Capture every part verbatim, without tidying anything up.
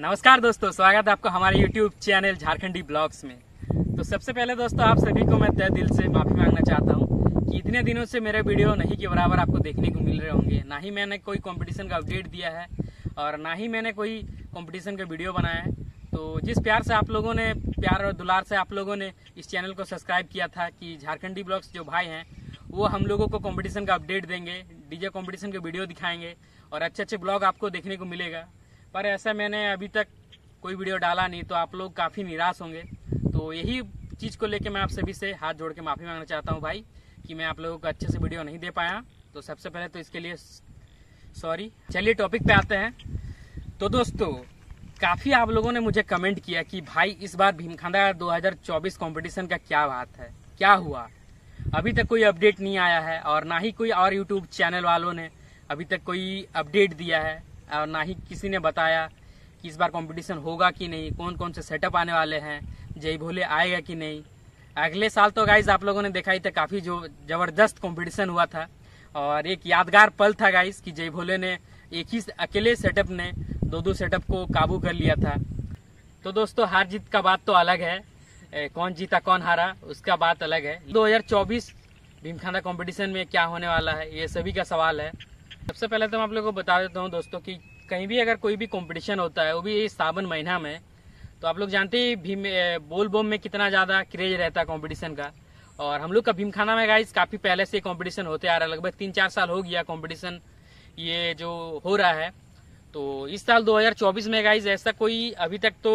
नमस्कार दोस्तों, स्वागत है आपको हमारे यूट्यूब चैनल झारखंडी ब्लॉग्स में। तो सबसे पहले दोस्तों आप सभी को मैं तहे दिल से माफ़ी मांगना चाहता हूं कि इतने दिनों से मेरे वीडियो नहीं के बराबर आपको देखने को मिल रहे होंगे। ना ही मैंने कोई कंपटीशन का अपडेट दिया है और ना ही मैंने कोई कंपटीशन का वीडियो बनाया है। तो जिस प्यार से आप लोगों ने प्यार और दुलार से आप लोगों ने इस चैनल को सब्सक्राइब किया था कि झारखंडी ब्लॉग्स जो भाई हैं वो हम लोगों को कंपटीशन का अपडेट देंगे, डीजे कंपटीशन के वीडियो दिखाएंगे और अच्छे अच्छे ब्लॉग आपको देखने को मिलेगा। पर ऐसा मैंने अभी तक कोई वीडियो डाला नहीं, तो आप लोग काफ़ी निराश होंगे। तो यही चीज़ को लेके मैं आप सभी से हाथ जोड़ के माफ़ी मांगना चाहता हूँ भाई कि मैं आप लोगों को अच्छे से वीडियो नहीं दे पाया। तो सबसे पहले तो इसके लिए सॉरी। चलिए टॉपिक पे आते हैं। तो दोस्तों काफ़ी आप लोगों ने मुझे कमेंट किया कि भाई इस बार भीमखांदा दो हज़ार चौबीस कंपटीशन का क्या बात है, क्या हुआ। अभी तक कोई अपडेट नहीं आया है और ना ही कोई और यूट्यूब चैनल वालों ने अभी तक कोई अपडेट दिया है और ना ही किसी ने बताया कि इस बार कंपटीशन होगा कि नहीं, कौन कौन से सेटअप आने वाले हैं, जय भोले आएगा कि नहीं। अगले साल तो गाइज आप लोगों ने देखा ही था, काफ़ी जो ज़बरदस्त कंपटीशन हुआ था और एक यादगार पल था गाइज कि जय भोले ने एक ही अकेले सेटअप ने दो दो सेटअप को काबू कर लिया था। तो दोस्तों हार जीत का बात तो अलग है, ए, कौन जीता कौन हारा उसका बात अलग है। दो हज़ार चौबीस भीमखांदा कंपटीशन में क्या होने वाला है ये सभी का सवाल है। सबसे पहले तो मैं आप लोगों को बता देता हूँ दोस्तों कि कहीं भी अगर कोई भी कंपटीशन होता है वो भी सावन महीना में, तो आप लोग जानते ही भीम बोल बम में कितना ज़्यादा क्रेज रहता है कंपटीशन का। और हम लोग का भीमखांदा में गाइस काफ़ी पहले से कंपटीशन होते आ रहा है, लगभग तीन चार साल हो गया कंपटीशन ये जो हो रहा है। तो इस साल दो हज़ार चौबीस में गाइस ऐसा कोई अभी तक तो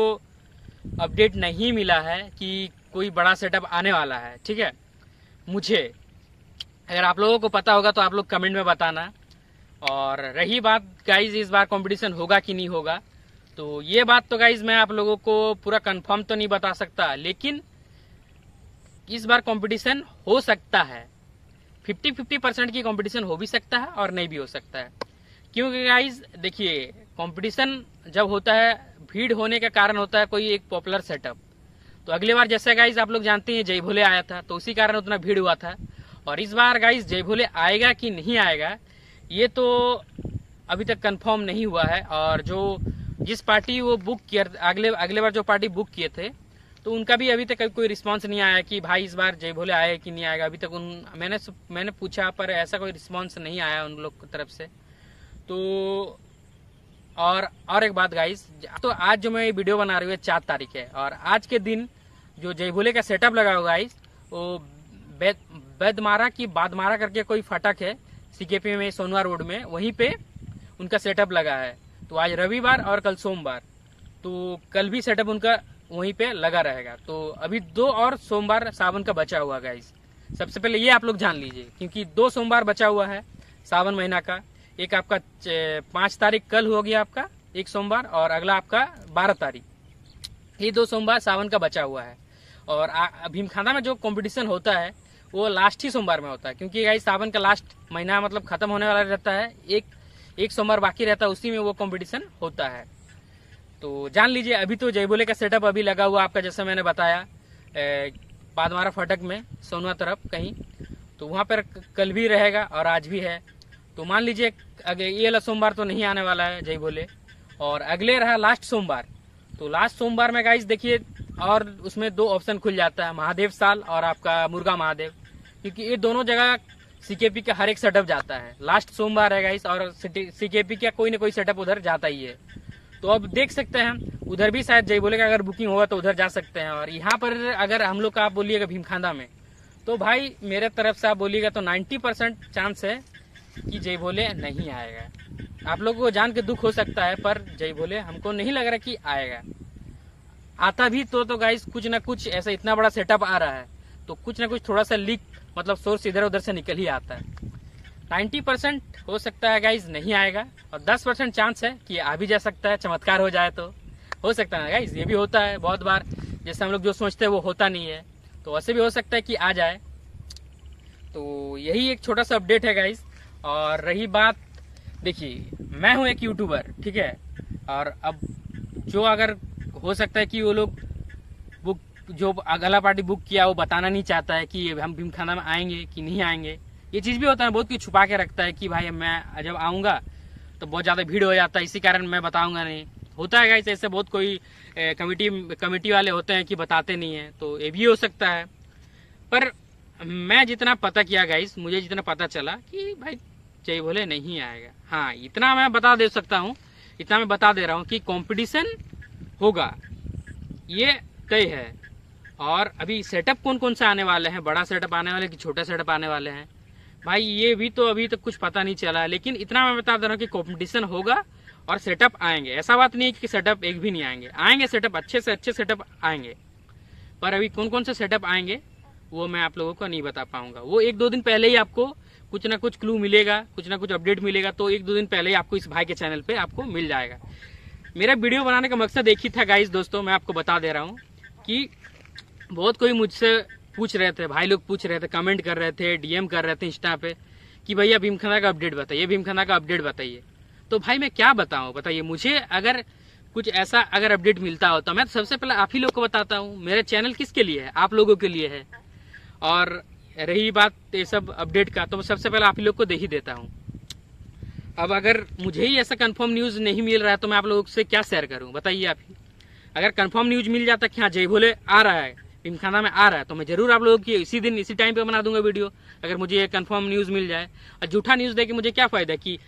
अपडेट नहीं मिला है कि कोई बड़ा सेटअप आने वाला है। ठीक है, मुझे अगर आप लोगों को पता होगा तो आप लोग कमेंट में बताना। और रही बात गाइज इस बार कंपटीशन होगा कि नहीं होगा, तो ये बात तो गाइज मैं आप लोगों को पूरा कंफर्म तो नहीं बता सकता, लेकिन इस बार कंपटीशन हो सकता है। फिफ्टी फिफ्टी परसेंट की कंपटीशन हो भी सकता है और नहीं भी हो सकता है। क्योंकि गाइज देखिए कंपटीशन जब होता है भीड़ होने का कारण होता है कोई एक पॉपुलर सेटअप। तो अगले बार जैसे गाइज आप लोग जानते हैं जय भोले आया था तो उसी कारण उतना भीड़ हुआ था। और इस बार गाइज जय भोले आएगा कि नहीं आएगा ये तो अभी तक कंफर्म नहीं हुआ है। और जो जिस पार्टी वो बुक किया अगले अगले बार जो पार्टी बुक किए थे तो उनका भी अभी तक कोई रिस्पांस नहीं आया कि भाई इस बार जय भोले आए कि नहीं आएगा। अभी तक उन मैंने मैंने पूछा पर ऐसा कोई रिस्पांस नहीं आया उन लोग की तरफ से। तो और और एक बात गाइस, तो आज जो मैं वीडियो बना रही हूँ चार तारीख है और आज के दिन जो जय भोले का सेटअप लगा हुआ गाइस वो बैदमारा की बादमारा करके कोई फाटक है सीकेपी में सोनवा रोड में, वहीं पे उनका सेटअप लगा है। तो आज रविवार और कल सोमवार, तो कल भी सेटअप उनका वहीं पे लगा रहेगा। तो अभी दो और सोमवार सावन का बचा हुआ गाइस, सबसे पहले ये आप लोग जान लीजिए क्योंकि दो सोमवार बचा हुआ है सावन महीना का। एक आपका पाँच तारीख कल हो गया आपका एक सोमवार और अगला आपका बारह तारीख, ये दो सोमवार सावन का बचा हुआ है। और भीमखांदा में जो कॉम्पिटिशन होता है वो लास्ट ही सोमवार में होता है क्योंकि गाइस सावन का लास्ट महीना मतलब खत्म होने वाला रहता है, एक एक सोमवार बाकी रहता है, उसी में वो कंपटीशन होता है। तो जान लीजिए अभी तो जय भोले का सेटअप अभी लगा हुआ आपका, जैसा मैंने बताया बादमारा फाटक में सोनवा तरफ कहीं, तो वहाँ पर कल भी रहेगा और आज भी है। तो मान लीजिए अगर ये वाला सोमवार तो नहीं आने वाला है जय भोले और अगले रहा लास्ट सोमवार। तो लास्ट सोमवार में गाइस देखिए और उसमें दो ऑप्शन खुल जाता है, महादेव साल और आपका मुर्गा महादेव, क्योंकि ये दोनों जगह सीकेपी का हर एक सेटअप जाता है। लास्ट सोमवार है गाइस और सीकेपी का कोई ना कोई सेटअप उधर जाता ही है। तो अब देख सकते हैं उधर भी शायद जय भोले का अगर बुकिंग होगा तो उधर जा सकते हैं। और यहाँ पर अगर हम लोग का आप बोलिएगा भीमखांदा में, तो भाई मेरे तरफ से आप बोलिएगा तो नाइन्टी परसेंट चांस है कि जय भोले नहीं आएगा। आप लोगों को जान के दुख हो सकता है पर जय भोले हमको नहीं लग रहा कि आएगा। आता भी तो तो गाइस कुछ ना कुछ ऐसा इतना बड़ा सेटअप आ रहा है तो कुछ ना कुछ थोड़ा सा लीक मतलब सोर्स इधर उधर से निकल ही आता है। नब्बे परसेंट हो सकता है गाइस नहीं आएगा और दस परसेंट चांस है कि आ भी जा सकता है, चमत्कार हो जाए तो हो सकता है गाइस। ये भी होता है बहुत बार, जैसे हम लोग जो सोचते हैं वो होता नहीं है, तो ऐसे भी हो सकता है कि आ जाए। तो यही एक छोटा सा अपडेट है गाइस। और रही बात देखिए मैं हूँ एक यूट्यूबर, ठीक है, और अब जो अगर हो सकता है कि वो लोग बुक जो अगला पार्टी बुक किया वो बताना नहीं चाहता है कि हम भीमखांदा में आएंगे कि नहीं आएंगे। ये चीज़ भी होता है, बहुत कुछ छुपा के रखता है कि भाई मैं जब आऊँगा तो बहुत ज़्यादा भीड़ हो जाता है, इसी कारण मैं बताऊँगा नहीं। होता है गाइस, ऐसे बहुत कोई कमिटी कमिटी वाले होते हैं कि बताते नहीं है, तो ये भी हो सकता है। पर मैं जितना पता किया गाइस, मुझे जितना पता चला कि भाई जय भोले नहीं आएगा। हाँ, इतना मैं बता दे सकता हूँ, इतना मैं बता दे रहा हूँ कि कंपटीशन होगा, ये तय है। और अभी सेटअप कौन कौन से आने वाले हैं, बड़ा सेटअप आने वाले कि छोटा सेटअप आने वाले हैं, भाई ये भी तो अभी तक कुछ पता नहीं चला है। लेकिन इतना मैं बता दे रहा हूँ कि कंपटीशन होगा और सेटअप आएंगे। ऐसा बात नहीं है कि सेटअप एक भी नहीं आएंगे, आएंगे सेटअप, अच्छे से अच्छे सेटअप आएंगे। पर अभी कौन कौन से सेटअप आएंगे वो मैं आप लोगों को नहीं बता पाऊंगा। वो एक दो दिन पहले ही आपको कुछ ना कुछ क्लू मिलेगा, कुछ ना कुछ अपडेट मिलेगा, तो एक दो दिन पहले ही आपको इस भाई के चैनल पे आपको मिल जाएगा। मेरा वीडियो बनाने का मकसद एक ही था गाइस, दोस्तों मैं आपको बता दे रहा हूँ कि बहुत कोई मुझसे पूछ रहे थे, भाई लोग पूछ रहे थे, कमेंट कर रहे थे, डीएम कर रहे थे इंस्टा पे कि भैया भीमखंडा का अपडेट बताइए, भीमखंडा का अपडेट बताइए। तो भाई मैं क्या बताऊं, बताइए। मुझे अगर कुछ ऐसा अगर अपडेट मिलता हो तो मैं तो सबसे पहले आप ही लोग को बताता हूँ। मेरा चैनल किसके लिए है, आप लोगों के लिए है। और रही बात ये सब अपडेट का, तो मैं सबसे पहले आप ही लोग को दे ही देता हूँ। अब अगर मुझे ही ऐसा कंफर्म न्यूज नहीं मिल रहा है तो मैं आप लोगों से क्या शेयर करूँ, बताइए आप ही। अगर कंफर्म न्यूज मिल जाता कि हाँ जय भोले आ रहा है, भीमखंडा में आ रहा है, तो मैं जरूर आप लोगों की इसी दिन इसी टाइम पे बना दूंगा वीडियो, अगर मुझे ये कंफर्म न्यूज मिल जाए। और झूठा न्यूज देके मुझे क्या फायदा कि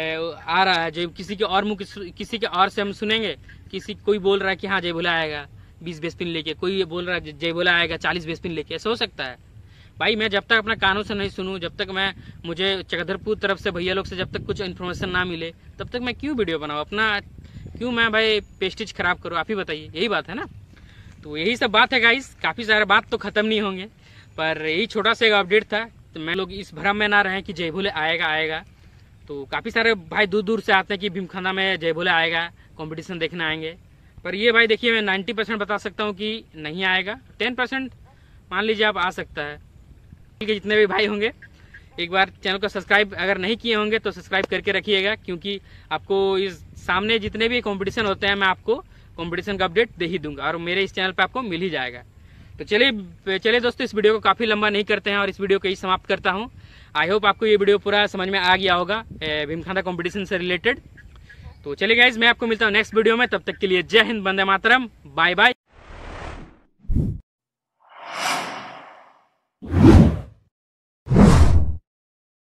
आ रहा है, जो किसी के और मुंह किसी के और से हम सुनेंगे, किसी कोई बोल रहा है कि हाँ जय भोले आएगा बीस बेस पिन लेके, कोई ये बोल रहा है जय भोले आएगा चालीस बेस पिन लेके, ऐसा हो सकता है। भाई मैं जब तक अपना कानों से नहीं सुनूं, जब तक मैं मुझे चक्रधरपुर तरफ से भैया लोग से जब तक कुछ इन्फॉर्मेशन ना मिले, तब तक मैं क्यों वीडियो बनाऊं, अपना क्यों मैं भाई पेस्टेज खराब करूं, आप ही बताइए, यही बात है ना। तो यही सब बात है गाइस, काफी सारे बात तो खत्म नहीं होंगे, पर यही छोटा सा एक अपडेट था। तो मैं लोग इस भ्रम में ना रहे कि जय भोले आएगा आएगा। तो काफी सारे भाई दूर दूर से आते हैं कि भीमखंडा में जय भोले आएगा, कंपटीशन देखने आएंगे। पर ये भाई देखिए, मैं नाइन्टी परसेंट बता सकता हूँ कि नहीं आएगा, टेन परसेंट मान लीजिए आप आ सकता है। जितने भी भाई होंगे एक बार चैनल को सब्सक्राइब अगर नहीं किए होंगे तो सब्सक्राइब करके रखिएगा, क्योंकि आपको इस सामने जितने भी कंपटीशन होते हैं मैं आपको कंपटीशन का अपडेट दे ही दूंगा, और मेरे इस चैनल पे आपको मिल ही जाएगा। तो चलिए चलिए दोस्तों, इस वीडियो को काफी लंबा नहीं करते हैं और इस वीडियो को ही समाप्त करता हूं। आई होप आपको ये वीडियो पूरा समझ में आ गया होगा भीमखंडा कंपटीशन से रिलेटेड। तो चलिए गाइज, मैं आपको मिलता हूँ नेक्स्ट वीडियो में, तब तक के लिए जय हिंद, वंदे मातरम, बाय बाय।